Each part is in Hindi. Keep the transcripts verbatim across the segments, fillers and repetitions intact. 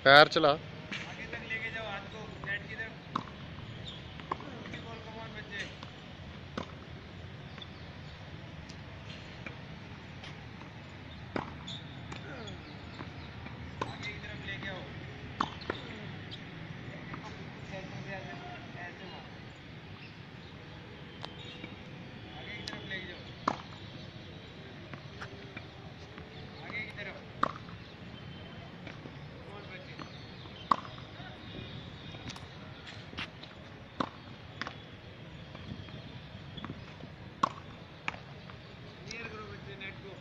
पैर चला। आगे तक लेके जाओ हाथ को नेट की तरफ। ऊंची बॉल, कम ऑन बच्चे। आगे की तरफ लेके आओ। सेंटर से ऐसे ऐसे मारो। आगे की तरफ लेके जाओ। आगे की तरफ। बॉल बच्चे। क्लियर करो बच्चे नेट को।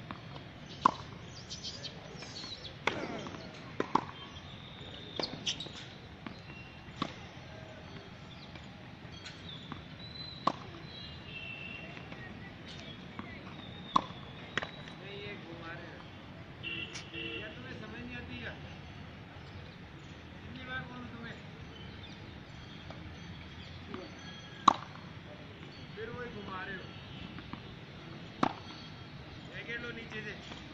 नहीं, ये घुमा रहे हैं। या तुम्हें समझ नहीं आती क्या? कितनी बार बोलूं तुम्हें? फिर वही घुमा रहे हो। रैकेट लो नीचे से।